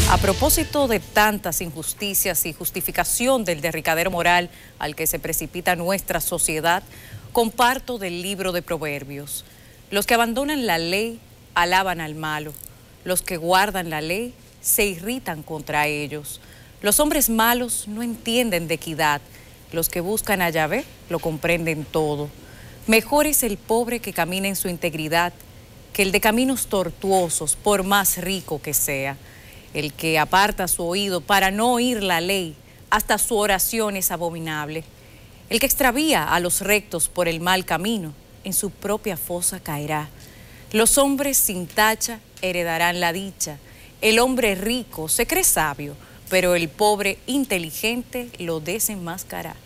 A propósito de tantas injusticias y justificación del derricadero moral al que se precipita nuestra sociedad, comparto del libro de Proverbios. Los que abandonan la ley alaban al malo. Los que guardan la ley se irritan contra ellos. Los hombres malos no entienden de equidad. Los que buscan a Yahvé lo comprenden todo. Mejor es el pobre que camina en su integridad que el de caminos tortuosos, por más rico que sea. El que aparta su oído para no oír la ley, hasta su oración es abominable. El que extravía a los rectos por el mal camino, en su propia fosa caerá. Los hombres sin tacha heredarán la dicha. El hombre rico se cree sabio, pero el pobre inteligente lo desenmascará.